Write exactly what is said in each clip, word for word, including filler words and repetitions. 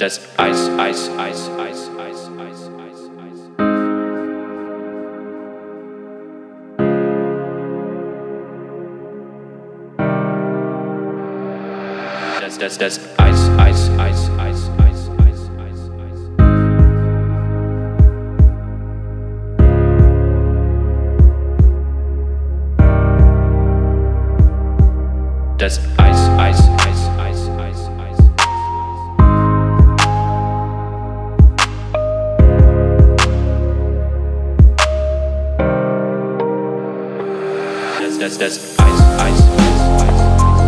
das Eis, Eis, Eis, Eis, Eis, Eis, Eis, Eis. Das, das, das Eis, Eis, Eis, Eis, Eis, Eis, Eis, Eis. Das Eis, Eis, Eis, Eis, Eis, Eis. Das, das, das Eis, Eis, Eis, Eis.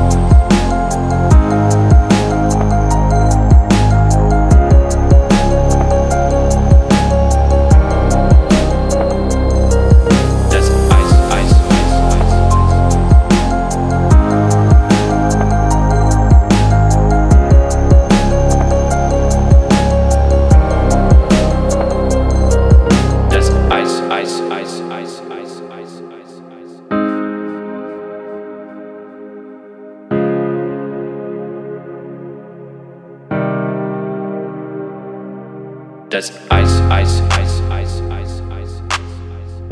Das Eis, Eis, Eis, Eis, Eis, Eis, Eis.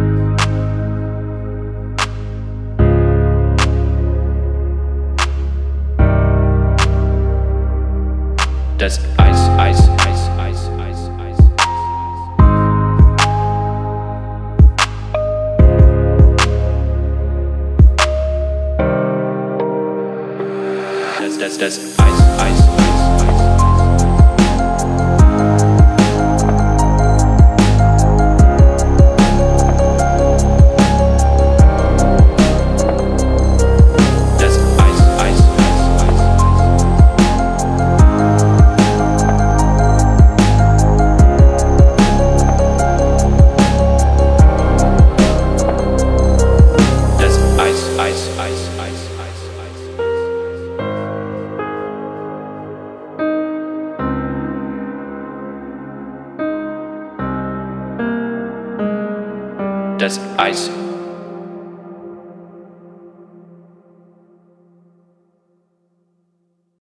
Das Eis, Eis, Eis, Eis, Eis, Eis. Das, das, das Eis, Eis, Eis, Eis. Das Eis.